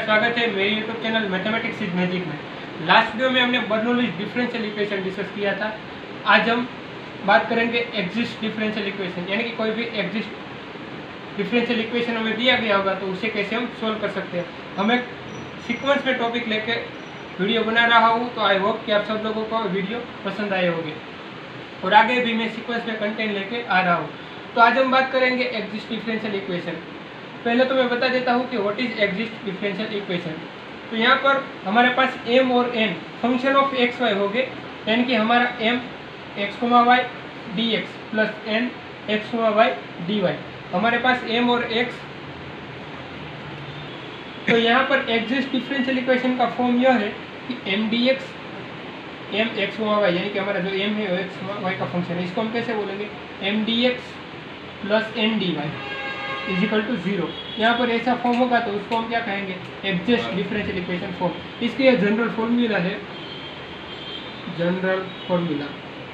स्वागत है मेरे YouTube channel mathematics is magic में। लास्ट वीडियो में हमने बर्नौलीज डिफरेंशियल इक्वेशन डिस्कस किया था। आज हम बात करेंगे एक्सिस्ट डिफरेंशियल इक्वेशन, यानी कि कोई भी एक्सिस्ट डिफरेंशियल इक्वेशन हमें दिया गया होगा तो उसे कैसे हम सोल्व कर सकते हैं। हम एक सीक्वेंस में टॉपिक लेके वीडियो बना रहा हूँ, तो आई होप कि आप सब लोगों को वीडियो पसंद आए होंगे और आगे भी मैं सीक्वेंस में कंटेंट लेके आ रहा हूँ। तो आज हम बात करेंगे एक्सिस्ट डिफरेंशियल इक्वेशन। पहले तो मैं बता देता हूँ कि what is exact differential equation. तो यहाँ पर हमारे पास m और n function of x y हो गए, यानी कि हमारा m x, y dx plus n x, y dy। हमारे पास m और x। तो यहाँ पर एक्सिस्ट डिफरेंशियल इक्वेशन का फॉर्म यह है कि m dx m x, y, यानी कि हमारा जो m है वो x y का फंक्शन है, इसको हम कैसे बोलेंगे m dx plus n dy is equal to 0। यहाँ पर ऐसा फॉर्म होगा तो उसको हम क्या कहेंगे एक्सिस्ट डिफरेंशियल इक्वेशन फॉर्म। इसके जनरल फॉर्मूला है, general formula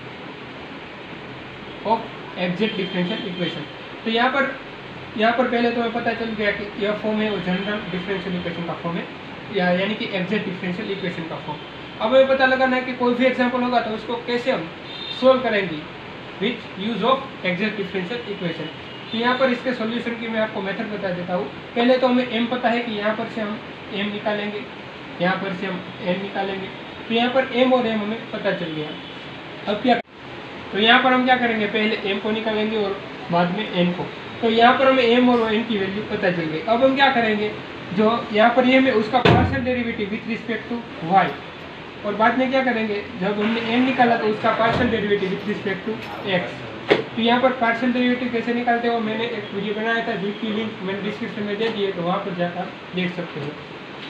of exact differential equation. तो यहाँ पर पहले तो हमें पता चल गया कि यह फॉर्म है वो जनरल डिफरेंशियल इक्वेशन का फॉर्म है, यानी कि एक्सिस्ट डिफरेंशियल इक्वेशन का फॉर्म। अब हमें पता लगाना है कि कोई भी एग्जाम्पल होगा तो उसको कैसे हम सोल्व करेंगे with use of exact differential equation. तो यहाँ पर इसके सॉल्यूशन की मैं आपको मेथड बता देता हूँ। पहले तो हमें m पता है कि यहाँ पर से हम m निकालेंगे, यहाँ पर से हम n निकालेंगे। तो यहाँ पर m और m हमें पता चल गया। अब क्या, तो यहाँ पर हम क्या करेंगे, पहले m को निकालेंगे और बाद में n को। तो यहाँ पर हमें m और n की वैल्यू पता चल गई। अब हम क्या करेंगे, जो यहाँ पर m है उसका partial derivative with respect to y, और बाद में क्या करेंगे, जब हमने n निकाला तो उसका partial derivative with respect to x। तो यहाँ पर पार्शियल डेरिवेटिव कैसे निकालते हो, मैंने एक वीडियो बनाया था जिसकी लिंक मैंने डिस्क्रिप्शन में दे दी है, तो वहाँ पर जाकर देख सकते हो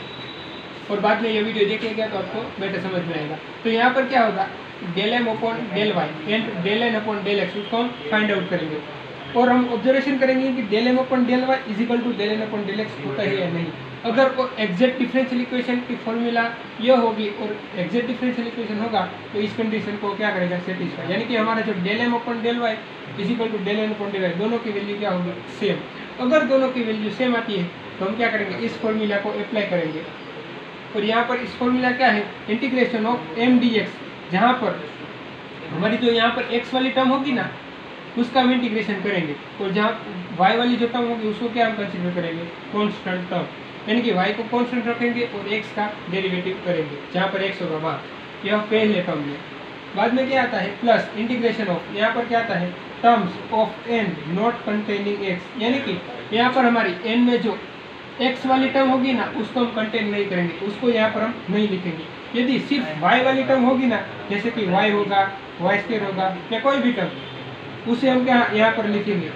और बाद में ये वीडियो देखिएगा तो आपको बेटर समझ में आएगा। तो यहाँ पर क्या होगा, del M upon del Y and del N upon del X, उसको हम फाइंड आउट करेंगे और हम ऑब्जर्वेशन करेंगे कि del M upon del Y is equal to del N upon del X होता है या नहीं। अगर वो एग्जैक्ट डिफरेंशियल इक्वेशन की फॉर्मूला यह होगी और एग्जैक्ट डिफरेंशियल इक्वेशन होगा तो इस कंडीशन को क्या करेगा, सेटिस्फाई, यानी कि हमारा जो del M upon del Y is equal to del N upon del Y, दोनों की वैल्यू क्या होगी, सेम। अगर दोनों की वैल्यू सेम आती है तो हम क्या करेंगे, इस फॉर्मूला को अप्लाई करेंगे। और यहाँ पर इस फॉर्मूला क्या है, integration of M D X, जहाँ पर हमारी जो यहाँ पर एक्स वाली टर्म होगी ना उसका हम इंटीग्रेशन करेंगे, और जहाँ वाई वाली जो टर्म होगी उसको क्या हम कंसिडर करेंगे, कॉन्स्टेंट टर्म, यानी कि y को कांस्टेंट रखेंगे और x का डेरिवेटिव करेंगे, जहाँ पर x होगा वहाँ, यह पहले टर्म में। बाद में क्या आता है, प्लस इंटीग्रेशन ऑफ, यहाँ पर क्या आता है, terms of n not containing x, यानी कि यहाँ पर हमारी n में जो x वाली टर्म होगी ना उसको हम कंटेन नहीं करेंगे, उसको यहाँ पर हम नहीं लिखेंगे। यदि सिर्फ y वाली टर्म होगी ना, जैसे कि y होगा, y² होगा या कोई भी टर्म, उसे हम क्या यहाँ पर लिखेंगे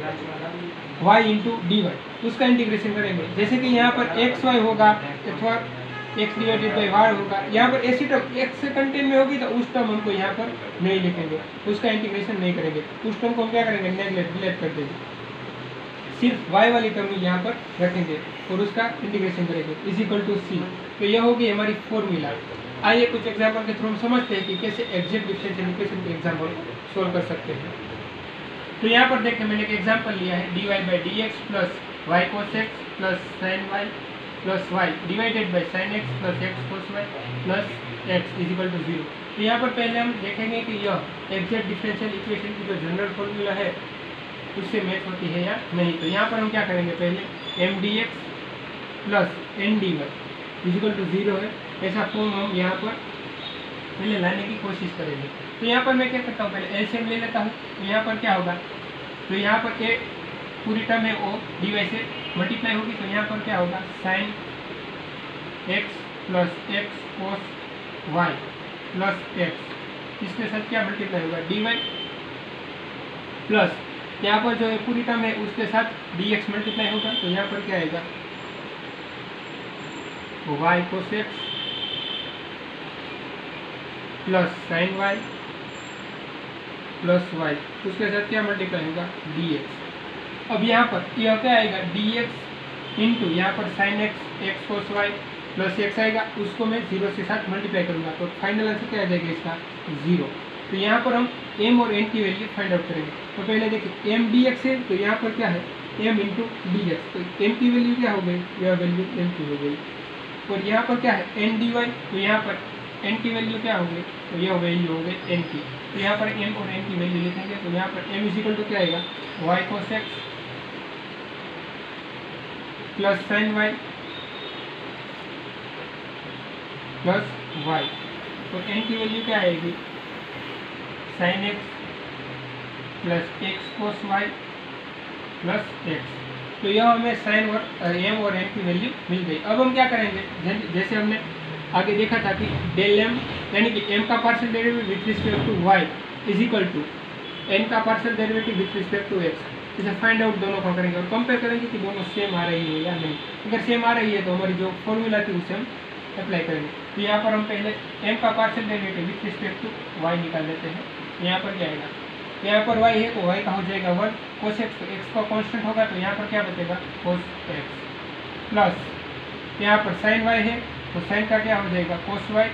y इंटू डी वाई, उसका इंटीग्रेशन करेंगे। जैसे कि यहाँ पर एक्स वाई होगा अथवा एक्स डिवाइडेड बाई वाई होगा, यहाँ पर ऐसी टर्म एक्स से कंटेन में होगी तो उस टर्म हमको यहाँ पर नहीं लिखेंगे, उसका इंटीग्रेशन नहीं करेंगे, उस टर्म को हम क्या करेंगे, नेगलेक्ट कर देंगे, सिर्फ वाई वाली टर्म यहाँ पर रखेंगे और उसका इंटीग्रेशन करेंगे इज इक्वल टू सी। तो यह होगी हमारी फॉर्मूला। आइए कुछ एग्जाम्पल के थ्रू हम समझते हैं कि कैसे एक्सिस्ट डिफरेंशियल इक्वेशन के एग्जाम्पल सोल्व कर सकते हैं। तो यहाँ पर देखिए मैंने एक एग्जाम्पल लिया है, D Y by D X plus Y cos X plus sine Y plus Y divided by sine X plus X cos Y plus X is equal to 0। तो यहाँ पर पहले हम देखेंगे कि यह एक्सिस्ट डिफरेंशियल इक्वेशन की जो जनरल फॉर्मूला है उससे मैच होती है या नहीं। तो यहाँ पर हम क्या करेंगे, पहले M D X plus N D Y is equal to 0 है, ऐसा फॉर्म हम यहाँ पर पहले लाने की कोशिश करेंगे। तो यहाँ पर मैं क्या करता हूँ, पहले एलसीएम ले लेता हूँ। तो यहाँ पर क्या होगा, तो यहाँ पर ए पूरी टर्म है वो डी वाई से मल्टीप्लाई होगी, तो यहाँ पर क्या होगा, sine X plus X cos Y plus X, इसके साथ क्या मल्टीप्लाई होगा, डी वाई प्लस यहाँ पर जो है पूरी टर्म है उसके साथ डी एक्स मल्टीप्लाई होगा, तो यहाँ पर क्या आएगा, Y cos X plus sine Y plus Y, उसके साथ क्या मल्टीप्लाई होगा, डी एक्स। अब यहाँ पर यह क्या आएगा, डी एक्स इंटू यहाँ पर sine X X cos Y plus X आएगा, उसको मैं 0 के साथ मल्टीप्लाई करूँगा, तो फाइनल आंसर क्या आ जाएगा इसका, 0। तो यहाँ पर हम m और n की वैल्यू फाइंड आउट करेंगे। तो पहले देखिए m dx है, तो यहाँ पर क्या है एम इंटू डी एक्स। तो एम की वैल्यू क्या हो गई, यह वैल्यू एम की हो गई। और यहाँ पर क्या है एन डी वाई, तो यहाँ पर एन की वैल्यू क्या हो गई, तो यह वैल्यू हो गई एन की। तो यहाँ पर एम और एन की वैल्यू लिखेंगे, तो यहाँ पर एम इजिकल टू क्या आएगा, Y cos X plus sine Y plus Y. तो एन की वैल्यू क्या आएगी, sine X plus X cos Y plus X. तो यह हमें साइन और एम और एन की वैल्यू मिल गई। अब हम क्या करेंगे, जैसे हमने आगे देखा था कि डेल एम यानी कि एम का partial derivative with respect to Y is equal to N का partial derivative with respect to X. इसे फाइंड आउट दोनों का करेंगे और कंपेयर करेंगे कि दोनों सेम आ रही है या नहीं। अगर सेम आ रही है तो हमारी जो फॉर्मूला थी उसे हम अप्लाई करेंगे। तो यहाँ पर हम पहले एम का partial derivative with respect to Y निकाल लेते हैं। यहाँ पर क्या आएगा, यहाँ पर वाई है तो वाई का हो जाएगा 1 कोस एक्स, तो एक्स का कांस्टेंट होगा तो यहाँ पर क्या बचेगा कोस एक्स प्लस यहाँ पर साइन वाई है तो साइन का क्या हो जाएगा कोस वाई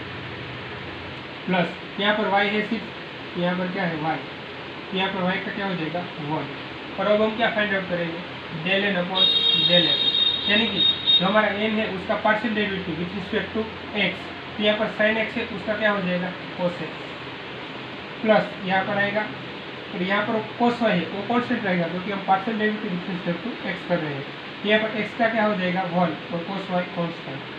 प्लस यहाँ पर वाई है सिर्फ, यहाँ पर क्या है वाई, यहाँ पर वाई का क्या हो जाएगा 1। और अब हम क्या फाइंड आउट करेंगे, del N upon del X, यानी कि जो हमारा एन है उसका partial derivative with respect to X, तो यहाँ पर साइन एक्स है उसका क्या हो जाएगा कोस एक्स प्लस यहाँ पर आएगा और यहाँ पर कोस वाई है वो कांस्टेंट रहेगा क्योंकि हम partial derivative with respect to X कर रहे हैं। यहाँ पर एक्स का क्या हो जाएगा 1 और कोस वाई कांस्टेंट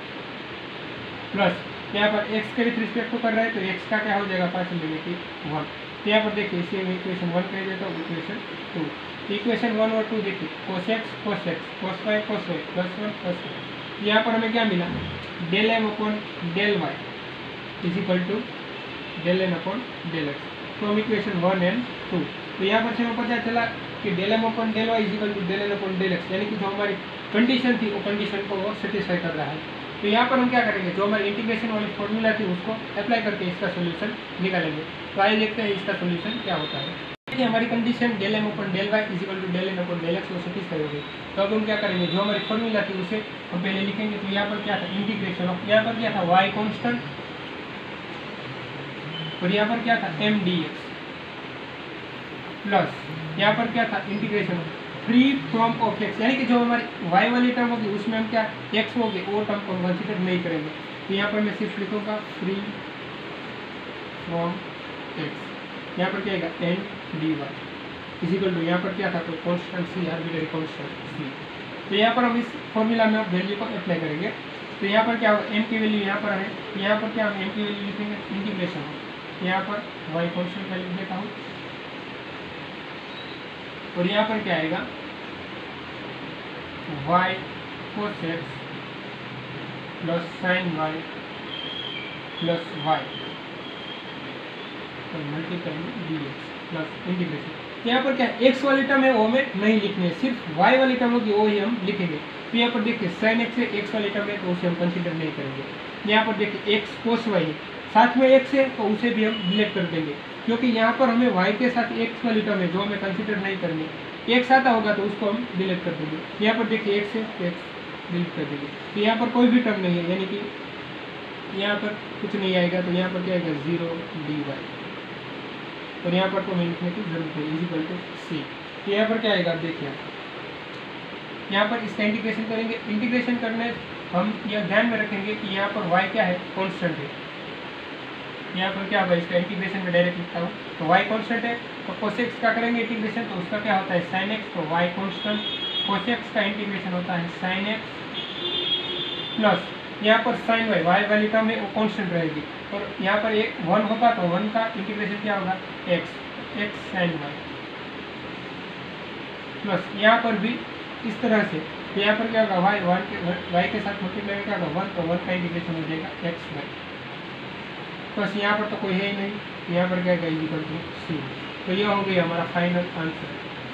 प्लस यहाँ पर एक्स के विथ रिस्पेक्ट टू कर रहे हैं तो एक्स का क्या हो जाएगा पार्शियल डेरिवेटिव 1। तो यहाँ पर देखिए इसे मैं इक्वेशन 1 कह देता हूँ, इक्वेशन 2, इक्वेशन 1 और 2 देखिए cos X cos Y plus 1 plus 1। यहाँ पर हमें क्या मिला, del M upon del Y is equal to del N upon del X from equation 1 and 2। तो यहाँ पर से हमें पता चला कि del M upon del Y is equal to del N upon del X, यानी कि जो हमारी कंडीशन थी वो कंडीशन को वो सेटिस्फाई कर रहा है। तो यहाँ पर हम क्या करेंगे, जो हमारी इंटीग्रेशन वाली फॉर्मूला थी उसको अप्लाई करके इसका सोल्यूशन निकालेंगे। तो आइए देखते हैं इसका सोल्यूशन क्या होता है। देखिए हमारी condition del M upon del Y is equal to del N upon del X वो सेटिस्फाई हो गई। तो अब हम क्या करेंगे, जो हमारी फॉर्मूला थी उसे हम पहले लिखेंगे। तो यहाँ पर क्या था इंटीग्रेशन ऑफ, यहाँ पर क्या था वाई कॉन्स्टेंट और यहाँ पर क्या था एम डी एक्स प्लस यहाँ पर क्या था integration free from of X, यानी कि जो हमारी वाई वाली टर्म होगी उसमें हम क्या एक्स होगी वो टर्म को कंसिडर नहीं करेंगे। तो यहाँ पर मैं सिर्फ लिखूँगा फ्री फ्रॉम एक्स, यहाँ पर क्या आएगा N D Y is equal to यहाँ पर क्या था तो constant C arbitrary constant C. तो यहाँ पर हम इस फॉर्मूला में वैल्यू को अप्लाई करेंगे। तो यहाँ पर क्या होगा एम की वैल्यू यहाँ पर है, तो यहाँ पर क्या हम एम की वैल्यू लिखेंगे इंटीग्रेशन हो, यहाँ पर वाई कॉन्स्टेंट वैल्यू देता हूँ और यहाँ पर क्या आएगा Y cos X plus sine Y plus Y multiply D X plus integration. यहाँ पर क्या एक्स वाली टर्म है वो हमें नहीं लिखनी है, सिर्फ वाई वाली टर्म होगी वो ही हम लिखेंगे। तो यहाँ पर देखिए साइन एक्स है एक्स वाली टर्म है तो उसे हम कंसिडर नहीं करेंगे। यहाँ पर देखिए एक्स कोस वाई है साथ में एक्स है तो उसे भी हम डिलीट कर देंगे क्योंकि यहाँ पर हमें वाई के साथ एक्स वाली टर्म है जो हमें कंसिडर नहीं करनी। एक्स आता होगा तो उसको हम डिलीट कर देंगे। यहाँ पर देखिए एक्स है तो एक्स डिलीट कर देंगे। तो यहाँ पर कोई भी टर्म नहीं है, यानी कि यहाँ पर कुछ नहीं आएगा। तो यहाँ पर क्या आएगा 0 डी वाई और यहाँ पर तो हमें लिखने की जरूरत है इज इक्वल टू सी। तो यहाँ पर क्या आएगा देखिए, यहाँ पर इसका इंटीग्रेशन करेंगे। इंटीग्रेशन करने हम यह ध्यान में रखेंगे कि यहाँ पर y क्या है कांस्टेंट है। यहाँ पर क्या होगा इसका इंटीग्रेशन में डायरेक्ट लिखता हूँ तो y कांस्टेंट है। तो cos x का करेंगे इंटीग्रेशन तो उसका क्या होता है sin x, तो y कांस्टेंट cos x का इंटीग्रेशन होता है sin x प्लस यहाँ पर sin y वाली टर्म है वो कांस्टेंट रहेगी और यहाँ पर एक 1 होगा तो 1 का इंटीग्रेशन क्या होगा x sin y प्लस यहाँ पर भी इस तरह से। तो यहाँ पर क्या होगा y के साथ मल्टीप्लाई क्या होगा 1 तो 1 का इंटीग्रेशन हो जाएगा x y बस। यहाँ पर तो कोई है ही नहीं, यहाँ पर क्या इज इक्वल टू सी। तो यह हो गया हमारा फाइनल आंसर।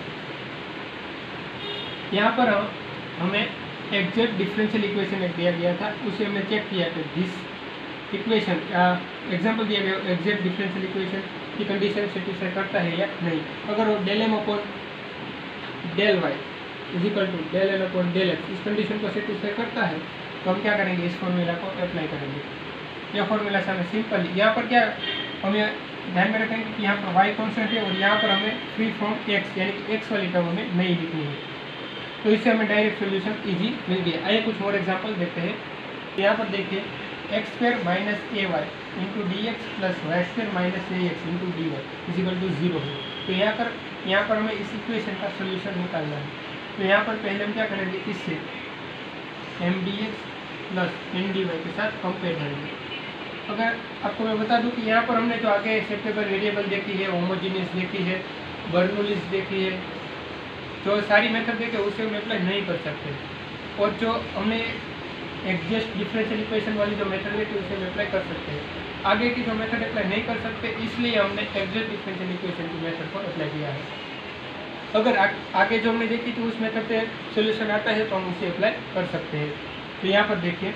यहाँ पर हमें एग्जैक्ट डिफरेंशियल इक्वेशन एक दिया गया था उसे हमने चेक किया कि दिस इक्वेशन एग्जांपल दिया गया एग्जैक्ट डिफरेंशियल इक्वेशन की कंडीशन सेटिस्फाई करता है या नहीं। अगर वो del M upon del Y is equal to del N upon del X इस कंडीशन को सेटिस्फाई करता है तो हम क्या करेंगे इस फॉर्मूला को अप्लाई करेंगे। यह फॉर्मूला से हमें सिंपल यहाँ पर क्या हमें ध्यान में रखेंगे कि यहाँ पर y कांस्टेंट है और यहाँ पर हमें फ्री फ्रॉम x यानी कि x वाली टर्म हमें नहीं लिखनी है। तो इससे हमें डायरेक्ट सोल्यूशन इजी मिल गया। आइए कुछ और एग्जांपल देखते हैं। यहाँ पर देखिए X square minus A Y into D X plus Y square minus A X into D Y is equal to 0 है। तो यहाँ पर हमें इस इक्वेशन का सोल्यूशन निकालना है। तो यहाँ पर पहले हम क्या करेंगे, इससे M D X plus N D Y के साथ कंपेयर करेंगे। अगर आपको मैं बता दूं कि यहाँ पर हमने जो आगे सेपरेबल वेरिएबल देखी है, होमोजीनियस देखी है, बर्नौलीज देखी है, जो सारी मेथड देखे उसे हम अप्लाई नहीं कर सकते। और जो हमने एग्जैक्ट डिफरेंशियल इक्वेशन वाली जो मेथड देखी उसे हम अप्लाई कर सकते हैं। आगे की जो मेथड अप्लाई नहीं कर सकते, इसलिए हमने एग्जैक्ट डिफरेंशियल इक्वेशन की मेथड को अप्लाई किया है। अगर आगे जो हमने देखी थी उस मेथड से सोल्यूशन आता है तो हम उसे अप्लाई कर सकते हैं। तो यहाँ पर देखिए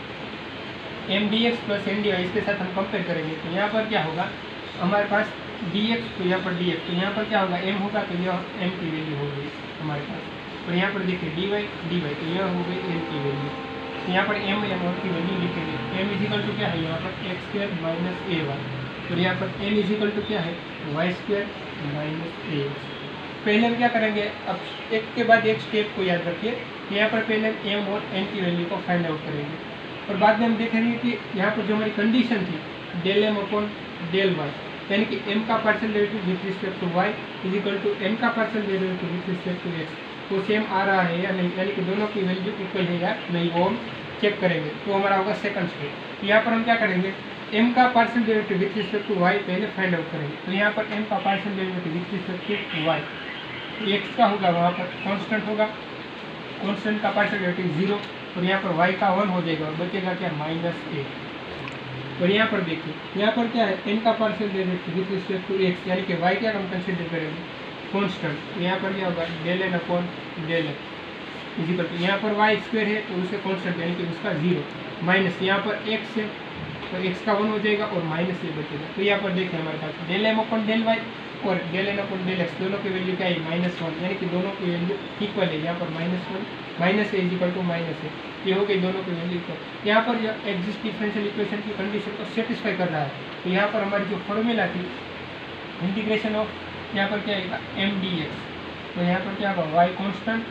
M D X plus N D Y इसके साथ हम कंपेयर करेंगे। तो यहाँ पर क्या होगा, हमारे पास डी एक्स, तो यहाँ पर डी एक्स, तो यहाँ पर क्या होगा एम होगा, तो यह एम की वैल्यू होगी हमारे पास। और यहाँ पर देखिए डी वाई, तो यह हो गई एम की वैल्यू। तो यहाँ पर एम की वैल्यू लिखेंगे। एम इजिकल टू क्या है, यहाँ पर एक्स स्क्वायर माइनस ए वाई। और यहाँ पर एम इजिकल टू क्या है, वाई स्क्वायर माइनस ए एक्स। पहले हम क्या करेंगे, अब एक के बाद एक स्टेप को याद रखिए। यहाँ पर पहले हम एम और एन की वैल्यू को फाइंड आउट करेंगे और बाद में हम देखेंगे कि यहाँ पर जो हमारी कंडीशन थी del M upon del y, यानी कि एम का partial derivative with respect to Y is equal to m का partial derivative with respect to x, वो सेम आ रहा है या नहीं, यानी कि दोनों की वैल्यू इक्वल है या नहीं, वो हम चेक करेंगे। तो हमारा होगा सेकंड स्टेप। यहाँ पर हम क्या करेंगे, एम का partial derivative with respect to y पहले फाइंड आउट करेंगे। तो यहाँ पर एम का partial derivative with respect to y, x का होगा वहाँ पर कांस्टेंट होगा, कांस्टेंट का पार्शियल डेरिवेटिव 0, और यहाँ पर y का 1 हो जाएगा और बचेगा क्या माइनस ए। और यहाँ पर देखिए यहाँ पर क्या है, n का partial derivative with respect to x, यानी कि y क्या हम कंसीडर करेंगे कांस्टेंट। तो यहाँ पर क्या होगा del N upon del x equal to, यहाँ पर वाई स्क्वायर है तो उसके कांस्टेंट यानी कि उसका 0 माइनस यहाँ पर x है तो x का 1 हो जाएगा और माइनस ए बचेगा। तो यहाँ पर देखिए हमारे पास del M upon del y और del N upon del x दोनों की वैल्यू क्या है -1, यानी कि दोनों की वैल्यू इक्वल है। यहाँ पर -1 minus a equal to minus a, ये हो गई दोनों की वैल्यू इक्वल। यहाँ पर यह एग्जिस्ट डिफरेंशियल इक्वेशन की कंडीशन को सेटिस्फाई कर रहा है। तो यहाँ पर हमारी जो फॉर्मूला थी इंटीग्रेशन ऑफ, यहाँ पर क्या आएगा एम डी एक्स, तो यहाँ पर क्या होगा वाई कॉन्स्टेंट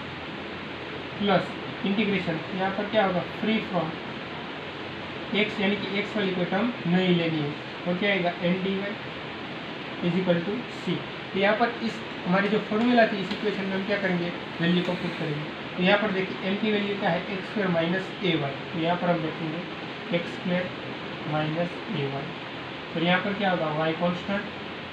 प्लस इंटीग्रेशन, यहाँ पर क्या होगा फ्री फ्रॉम एक्स, यानी कि एक्स वाली कोई टर्म नहीं लेनी है, और क्या आएगा N D Y is equal to c. तो यहाँ पर इस हमारी जो फॉर्मूला थी इस इक्वेशन में हम क्या करेंगे, वैल्यू को पुट करेंगे। तो यहाँ पर देखिए एम की वैल्यू क्या है एक्स स्क्वायर माइनस ए वाई, तो यहाँ पर हम देखेंगे एक्स स्क्वायर माइनस ए वाई, और यहाँ पर क्या होगा वाई कॉन्स्टेंट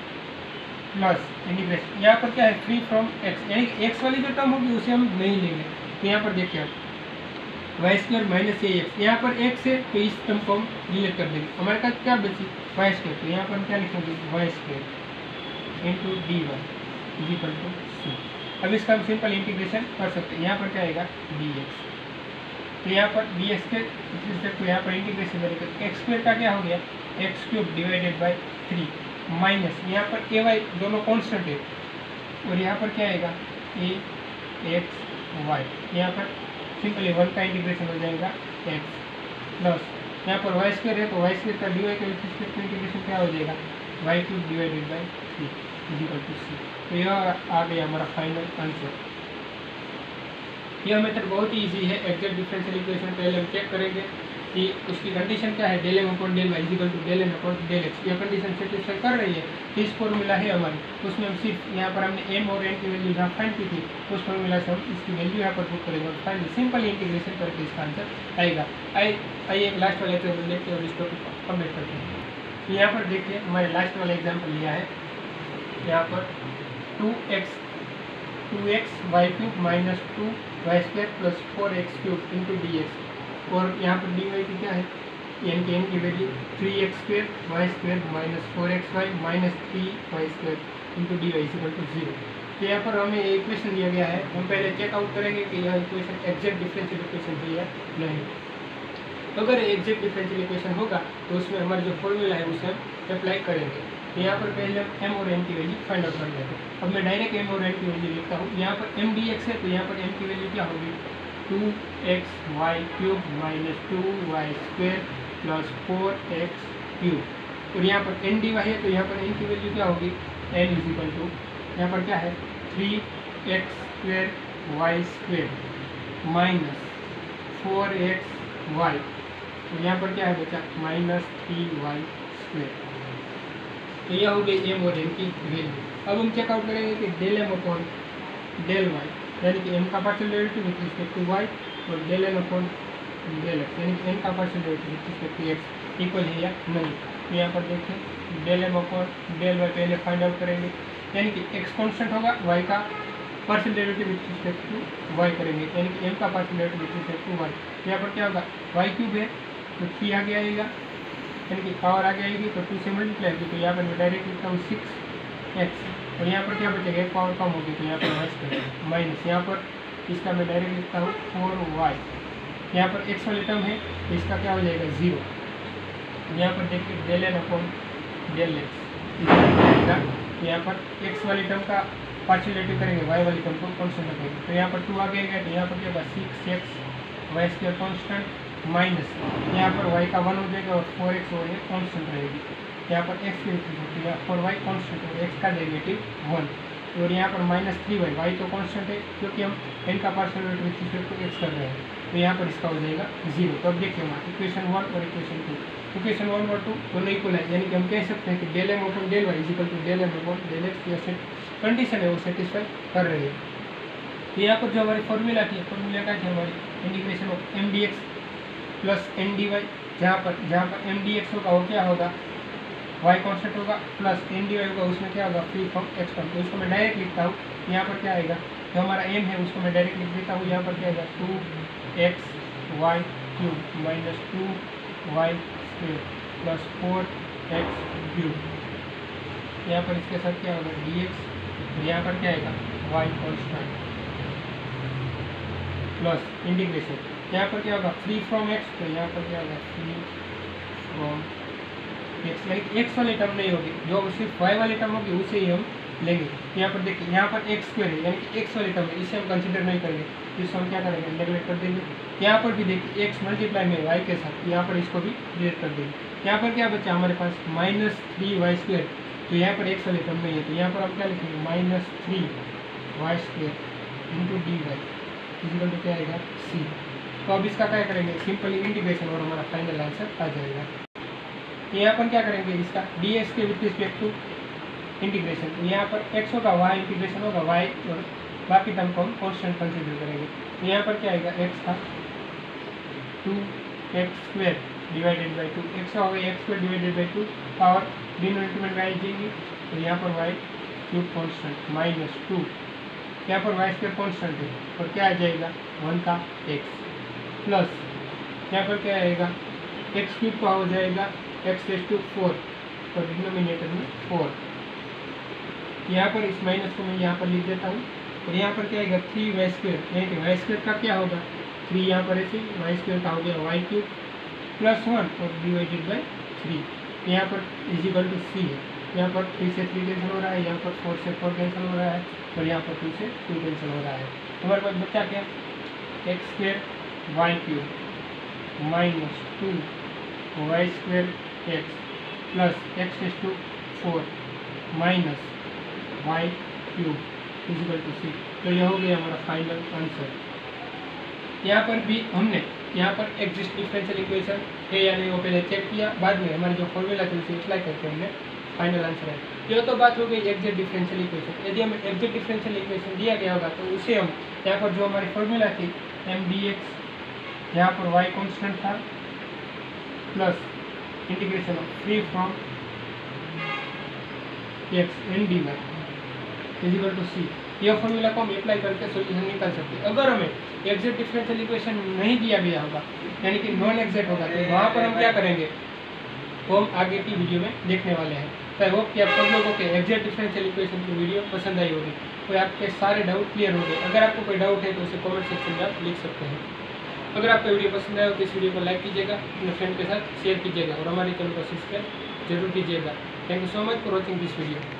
प्लस इंटीग्रेशन, यहाँ पर क्या है फ्री फ्रॉम एक्स, यानी कि एक्स वाली जो टर्म होगी उसे हम नहीं लेंगे। तो यहाँ पर देखिए आप वाई स्क्वायर माइनस ए एक्स, यहाँ पर एक्स है तो इस टर्म को हम डिलीट कर देंगे, हमारे पास क्या बची वाई स्क्वायर, तो यहाँ पर हम क्या लिखेंगे y square into D Y is equal to c. अब इसका हम सिंपल इंटीग्रेशन कर सकते हैं। यहाँ पर क्या आएगा डी एक्स, तो यहाँ पर डी एक्स के रिस्पेक्ट यहाँ पर इंटीग्रेशन करेंगे, एक्स स्क्वायर का क्या हो गया x cube divided by 3 minus यहाँ पर ए वाई दोनों कॉन्स्टेंट है, और यहाँ पर क्या आएगा ए एक्स वाई, यहाँ पर सिंपली 1 का इंटीग्रेशन हो जाएगा एक्स प्लस यहाँ पर वाई स्क्वायर है तो वाई स्क्वायर का डी वाई के रिस्पेक्ट में इंटीग्रेशन क्या हो जाएगा y cube divided by 3 equal to c. तो यह आ गया हमारा फाइनल आंसर। यह मेथड बहुत ही ईजी है। एग्जैक्ट डिफरेंशियल इक्वेशन पहले हम चेक करेंगे कि उसकी कंडीशन क्या है, del M upon del y is equal to del N upon del x, यह कंडीशन सेटिस्फाई कर रही है। इस फॉर्मूला है हमारी, उसमें हम सिर्फ यहाँ पर हमने एम और एन की वैल्यू जहाँ फाइंड की थी उस फॉर्मूला से हम इसकी वैल्यू यहाँ पर पुट करेंगे और फाइनली सिंपल इंटीग्रेशन करके इसका आंसर आएगा। आइए एक लास्ट वाला एग्जाम्पल देखते हैं और इस टॉपिक को कंप्लीट करते हैं। तो यहाँ पर देखिए हमारे लास्ट वाला एग्जाम्पल लिया है, यहाँ पर 2x y cube minus 2 y square plus 4x cube into D x, और यहाँ पर डी वाई की क्या है एन की value 3x square y square minus 4x y minus 3 y square into D y equal to 0। तो यहाँ पर हमें इक्वेशन दिया गया है, हम पहले चेकआउट करेंगे कि यह इक्वेशन एग्जैक्ट डिफरेंशियल इक्वेशन है या नहीं। अगर एग्जैक्ट डिफरेंशियल इक्वेशन होगा तो उसमें हमारा जो फॉर्मूला है उसे हम अप्लाई करेंगे। तो यहाँ पर पहले हम एम और एन की वैल्यू फाइंड आउट कर लेते हैं। अब मैं डायरेक्ट एम और एन की वैल्यू लिखता हूँ। यहाँ पर एम डी एक्स है तो यहाँ पर एम की वैल्यू क्या होगी 2x y cube minus 2 y square plus 4x cube, और यहाँ पर एन डी वाई है तो यहाँ पर एन की वैल्यू क्या होगी एन इजिकल टू यहाँ पर क्या है 3x square Y square minus 4xy, तो यहाँ पर क्या है बचा -3y स्क्वेयर। तो यह हो गई m और n की वैल्यू। अब हम चेकआउट करेंगे कि del m upon del y, यानी कि m का partial derivative with respect to y और del n upon del x, यानी कि n का partial derivative with respect to x equal है या नहीं। तो यहाँ पर देखें del m upon del y पहले फाइंड आउट करेंगे, यानी कि x कांस्टेंट होगा, y का partial derivative with respect to y करेंगे, यानी कि m का partial derivative with respect to y। तो यहाँ पर क्या होगा y क्यूब है तो 3 आगे आएगा, यानी कि पावर आगे आएगी तो 2 से मल्टीप्लाई होगी, तो यहाँ पर मैं डायरेक्ट लिखता हूँ 6x, और यहाँ पर क्या बचेगा, एक पावर कम होगी तो यहाँ पर y स्क्वायर माइनस, यहाँ पर इसका मैं डायरेक्ट लिखता हूँ 4y, यहाँ पर x वाली टर्म है तो इसका क्या हो जाएगा 0। यहाँ पर देखिए del n upon del x, यहाँ पर x वाली टर्म का पार्शियल डेरिवेटिव करेंगे, y वाली टर्म को कांस्टेंट रखेंगे, तो यहाँ पर 2 आगे आएगा, तो यहाँ पर क्या होगा 6x Y square constant minus, यहाँ पर y का 1 हो जाएगा और 4x और ये कांस्टेंट रहेगी, यहाँ पर x की वैल्यू है 4y कांस्टेंट और x का डेरिवेटिव 1, और यहाँ पर -3y, y तो कांस्टेंट है क्योंकि हम n का partial derivative with respect to x कर रहे हैं, तो यहाँ पर इसका हो जाएगा 0। तो अब देखिए हमारा इक्वेशन 1 और इक्वेशन 2, इक्वेशन 1 और 2 दोनों इक्वल है, यानी कि हम कह सकते हैं कि del m upon del y equal to del m upon del x, या कंडीशन है वो सेटिस्फाई कर रही है। तो यहाँ पर जो हमारी फॉर्मूला थी, फॉर्मूला क्या थी हमारी, integration of m dx plus n dy, जहाँ पर m dx होगा वो क्या होगा y कांस्टेंट होगा, प्लस n dy होगा उसमें क्या होगा फ्री फ्रॉम x टर्म, तो उसको मैं डायरेक्ट लिखता हूँ। यहाँ पर क्या आएगा, जो हमारा m है उसको मैं डायरेक्ट लिख देता हूँ, यहाँ पर क्या आएगा 2xy cube minus 2y square plus 4x cube, यहाँ पर इसके साथ क्या होगा dx, तो यहाँ पर क्या आएगा y कांस्टेंट प्लस इंटीग्रेशन, यहाँ पर क्या होगा फ्री फ्रॉम x, तो यहाँ पर क्या होगा free from x, like x वाली टर्म नहीं होगी, जो सिर्फ y वाली टर्म होगी उसे ही हम लेंगे। यहाँ पर देखिए यहाँ पर x स्क्वायर है, यानी कि x वाली टर्म है, इसे हम कंसिडर नहीं करेंगे, तो इसको हम क्या करेंगे नेगलेक्ट कर देंगे। यहाँ पर भी देखिए x मल्टीप्लाई में y के साथ, यहाँ पर इसको भी डिलीट कर देंगे। यहाँ पर क्या बचा हमारे पास -3y स्क्वायर, तो यहाँ पर x वाली टर्म नहीं है, तो यहाँ पर हम क्या लिखेंगे -3y square into D y equal to क्या आएगा c। तो अब इसका क्या करेंगे सिंपली इंटीग्रेशन और हमारा फाइनल आंसर आ जाएगा। तो यहाँ पर क्या करेंगे इसका dx के विथ रिस्पेक्ट टू इंटीग्रेशन, तो यहाँ पर x होगा y इंटीग्रेशन होगा y और बाकी टर्म को हम कॉन्स्टेंट कंसिडर करेंगे। तो यहाँ पर क्या आएगा x का 2x square divided by 2, x का होगा x square divided by 2, power denominator में y जाएगी, तो यहाँ पर y क्यूब कॉन्स्टेंट माइनस 2, यहाँ पर y स्क्वायर कॉन्स्टेंट है और क्या आ जाएगा 1 का x प्लस यहाँ पर क्या आएगा x क्यूब का हो जाएगा x रेज़ टू 4 और डिनोमिनेटर में 4, यहाँ पर इस माइनस को मैं यहाँ पर लिख देता हूँ, और यहाँ पर क्या आएगा 3y स्क्वायर, यानी कि y स्क्वायर का क्या होगा 3, यहाँ पर ऐसे y स्क्वायर का हो गया y क्यूब प्लस 1 और डिवाइडेड बाई 3, यहाँ पर इजिकल टू c है, यहाँ पर 3 से 3 कैंसिल हो रहा है, यहाँ पर 4 से 4 कैंसिल हो रहा है, और यहाँ पर 2 से 2 कैंसिल हो रहा है। हमारे पास बच्चा क्या x square y cube minus 2y square x plus x raise to 4 minus y cube equal to c। तो यह हो गया हमारा फाइनल आंसर। यहाँ पर भी हमने यहाँ पर एग्जिस्ट डिफरेंशियल इक्वेशन है या नहीं वो पहले चेक किया, बाद में हमारी जो फॉर्मूला थी उसे अप्लाई करके हमने फाइनल आंसर है। यह तो बात हो गई एग्जैक्ट डिफरेंशियल इक्वेशन। यदि हमें एग्जैक्ट डिफरेंशियल इक्वेशन दिया गया होगा तो उसे हम यहाँ पर जो हमारी फॉर्मूला थी m dx, यहाँ पर y कांस्टेंट था plus integration of free from x n dy equal to c, यह फॉर्मूला को हम अप्लाई करके सोल्यूशन निकाल सकते हैं। अगर हमें एग्जैक्ट डिफरेंशियल इक्वेशन नहीं दिया गया होगा यानी कि नॉन एग्जैक्ट होगा, तो वहाँ पर हम क्या करेंगे वो हम आगे की वीडियो में देखने वाले हैं। तो आई होप कि आप सब लोगों के एग्जैक्ट डिफरेंशियल इक्वेशन की वीडियो पसंद आई होगी, कोई आपके सारे डाउट क्लियर हो गए। अगर आपको कोई डाउट है तो उसे कमेंट सेक्शन में आप लिख सकते हैं। अगर आपको वीडियो पसंद आया तो इस वीडियो को लाइक कीजिएगा, अपने फ्रेंड के साथ शेयर कीजिएगा और हमारे चैनल को सब्सक्राइब जरूर कीजिएगा। Thank you so much for watching this video.